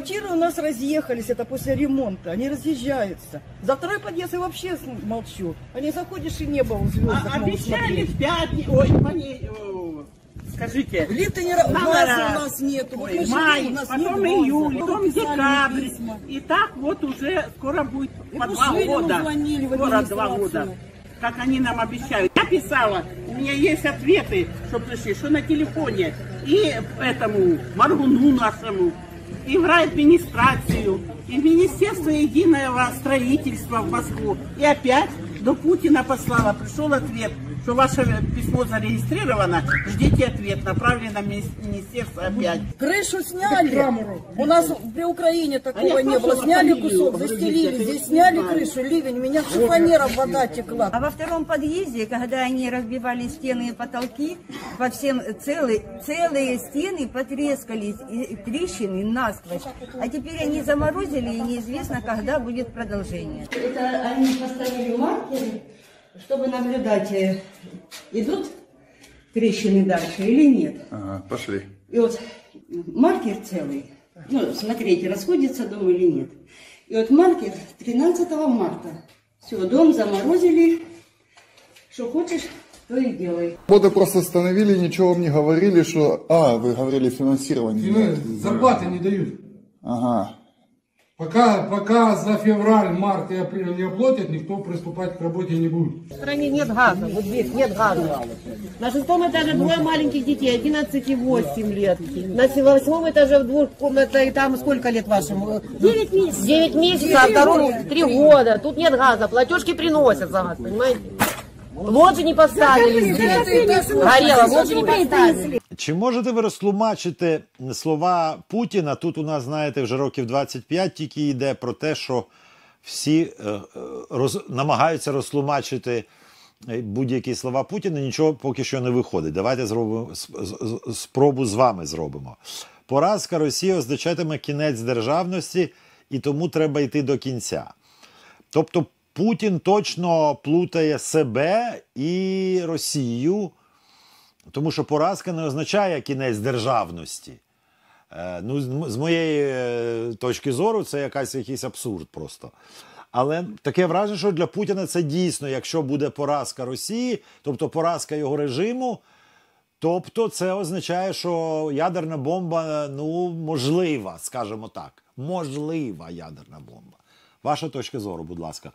Квартиры у нас разъехались, это после ремонта, они разъезжаются. За второй подъезд я вообще молчу. Они заходишь, и небо у звезд. Обещали в пятницу, скажите, лифта не работает, у нас нету. Вот май, потом июль, потом декабрь. И так вот уже скоро будет по 2 года. Скоро 2 года. Как они нам обещают. Я писала, у меня есть ответы, что пришли, что на телефоне. И этому Маргуну нашему, и в райадминистрацию, и в Министерство единого строительства в Москву. И опять до Путина послала, пришел ответ, что ваше письмо зарегистрировано, ждите ответ, направили на министерство опять. Крышу сняли, у нас при Украине такого не было, сняли кусок, застелили, здесь сняли крышу, ливень, у меня шифонером вода текла. А во втором подъезде, когда они разбивали стены и потолки, по всем целые стены потрескались, и трещины насквозь. А теперь они заморозили, и неизвестно, когда будет продолжение. Это они поставили маркеры, чтобы наблюдать, идут трещины дальше или нет. Ага, пошли. И вот маркер целый, ну, смотрите, расходится дом или нет. И вот маркер 13 марта. Все, дом заморозили, что хочешь, то и делай. Работы просто остановили, ничего вам не говорили, что... вы говорили финансирование. Зарплаты не дают. Ага. Пока за февраль, март и апрель не оплатят, никто приступать к работе не будет. В стране нет газа, вот здесь нет газа. На 6-м этаже 2 маленьких детей, 11 и 8 лет. На 8-м этаже в 2 комнатах, и там сколько лет вашему? 9 месяцев. 9 месяцев, а второму 3 года. Тут нет газа, платежки приносят за газ, понимаете? Лоджи не поставили здесь. Горело, лоджи не поставили. Чи можете ви розтлумачити слова Путіна? Тут у нас, знаєте, вже років 25 тільки йде про те, що всі намагаються розтлумачити будь-які слова Путіна, нічого поки що не виходить. Давайте спробу з вами зробимо. Поразка Росії означатиме кінець державності, і тому треба йти до кінця. Тобто Путін точно плутає себе і Росію, тому що поразка не означає кінець державності. Ну, з моєї точки зору, це якийсь абсурд просто. Але таке враження, що для Путіна це дійсно, якщо буде поразка Росії, тобто поразка його режиму, тобто це означає, що ядерна бомба, ну, можлива, скажімо так. Можлива ядерна бомба. Ваша точка зору, будь ласка.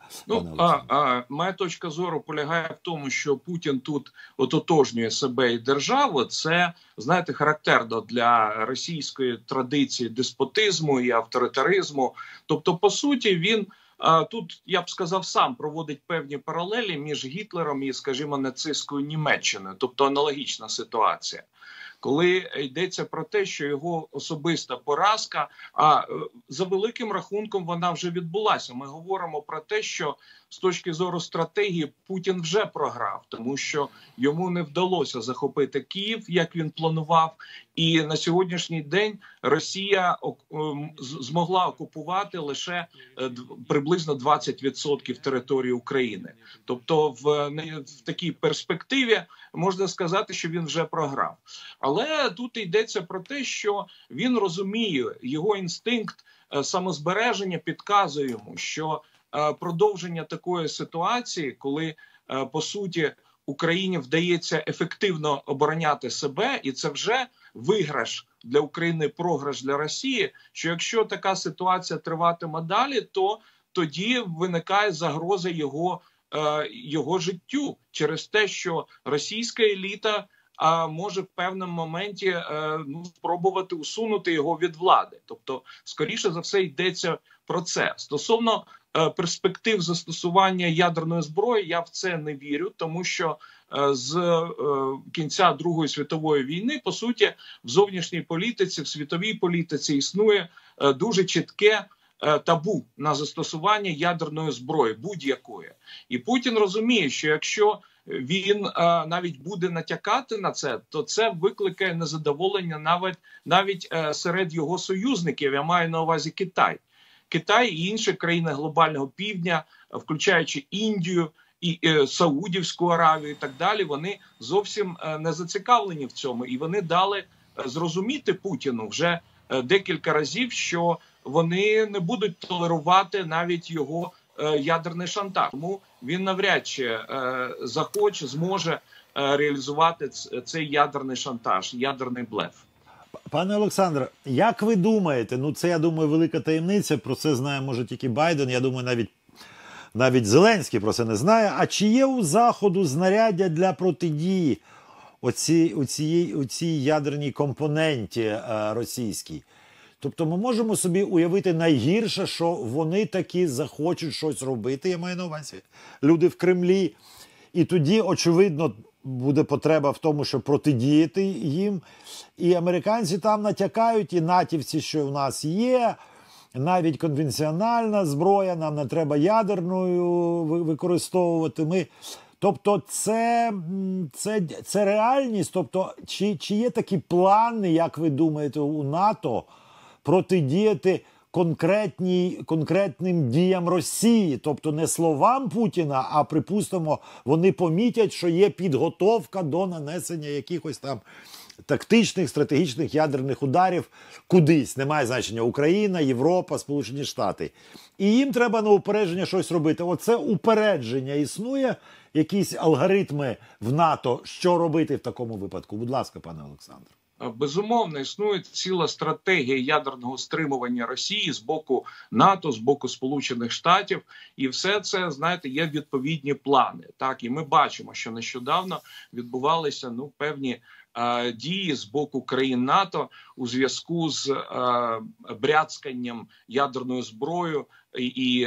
Моя точка зору полягає в тому, що Путін тут ототожнює себе і державу. Це, знаєте, характерно для російської традиції деспотизму і авторитаризму. Тобто, по суті, він тут, я б сказав, сам проводить певні паралелі між Гітлером і, скажімо, нацистською Німеччиною. Тобто аналогічна ситуація. Коли йдеться про те, що його особиста поразка, а за великим рахунком вона вже відбулася. Ми говоримо про те, що з точки зору стратегії Путін вже програв, тому що йому не вдалося захопити Київ, як він планував, і на сьогоднішній день Росія змогла окупувати лише приблизно 20% території України. Тобто в такій перспективі можна сказати, що він вже програв. Але тут йдеться про те, що він розуміє, його інстинкт самозбереження підказує йому, що продовження такої ситуації, коли, по суті, Україні вдається ефективно обороняти себе, і це вже виграш для України, програш для Росії, що якщо така ситуація триватиме далі, то тоді виникає загроза його життю через те, що російська еліта може в певному моменті спробувати усунути його від влади. Тобто, скоріше за все, йдеться про це. Стосовно перспектив застосування ядерної зброї, я в це не вірю, тому що з кінця Другої світової війни, по суті, в зовнішній політиці, в світовій політиці існує дуже чітке табу на застосування ядерної зброї, будь-якої. І Путін розуміє, що якщо він навіть буде натякати на це, то це викликає незадоволення навіть серед його союзників, я маю на увазі Китай. Китай і інші країни глобального півдня, включаючи Індію і Саудівську Аравію і так далі, вони зовсім не зацікавлені в цьому. І вони дали зрозуміти Путіну вже декілька разів, що вони не будуть толерувати навіть його ядерний шантаж. Тому він навряд чи зможе реалізувати цей ядерний шантаж, ядерний блеф. Пане Олександре, як ви думаєте, ну це, я думаю, велика таємниця, про це знає, може, тільки Байден, я думаю, навіть Зеленський про це не знає, а чи є у Заходу знаряддя для протидії оцій ядерній компоненті російській? Тобто ми можемо собі уявити найгірше, що вони таки захочуть щось робити, я маю на увазі, люди в Кремлі, і тоді, очевидно, буде потреба в тому, щоб протидіяти їм. І американці там натякають, і натівці, що в нас є, навіть конвенціональна зброя, нам не треба ядерною використовувати. Тобто це реальність, тобто чи є такі плани, як ви думаєте, у НАТО протидіяти конкретним діям Росії, тобто не словам Путіна, а, припустимо, вони помітять, що є підготовка до нанесення якихось там тактичних, стратегічних ядерних ударів кудись, немає значення, Україна, Європа, Сполучені Штати. І їм треба на упередження щось робити. Оце упередження існує, якісь алгоритми в НАТО, що робити в такому випадку? Будь ласка, пане Олександре. Безумовно, існує ціла стратегія ядерного стримування Росії з боку НАТО, з боку Сполучених Штатів. І все це, знаєте, є відповідні плани. Так, і ми бачимо, що нещодавно відбувалися певні дії з боку країн НАТО у зв'язку з бряцканням ядерною зброєю і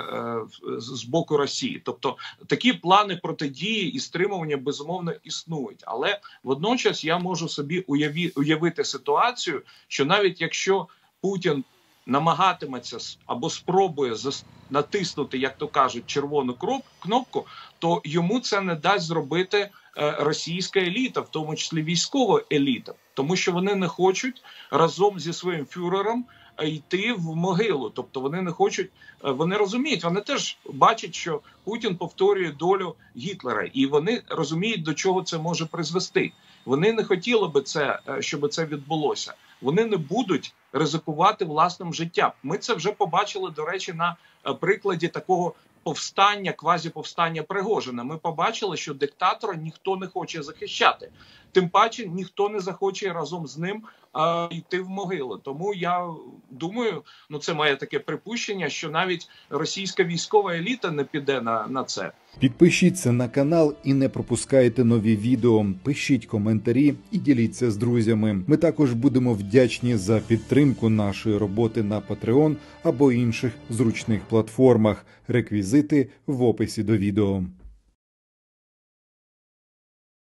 з боку Росії. Тобто такі плани протидії і стримування, безумовно, існують. Але водночас я можу собі уявити ситуацію, що навіть якщо Путін намагатиметься або спробує натиснути, як то кажуть, червону кнопку, то йому це не дасть зробити російська еліта, в тому числі військова еліта, тому що вони не хочуть разом зі своїм фюрером йти в могилу. Тобто вони не хочуть, вони розуміють, вони теж бачать, що Путін повторює долю Гітлера, і вони розуміють, до чого це може призвести. Вони не хотіли би щоб це відбулося. Вони не будуть ризикувати власним життям. Ми це вже побачили, до речі, на прикладі такого повстання, квазіповстання Пригожина. Ми побачили, що диктатора ніхто не хоче захищати. Тим паче ніхто не захоче разом з ним йти в могилу. Тому я думаю, це моє таке припущення, що навіть російська військова еліта не піде на це. Підпишіться на канал і не пропускайте нові відео. Пишіть коментарі і діліться з друзями. Ми також будемо вдячні за підтримку нашої роботи на Patreon або інших зручних платформах. Реквізити в описі до відео.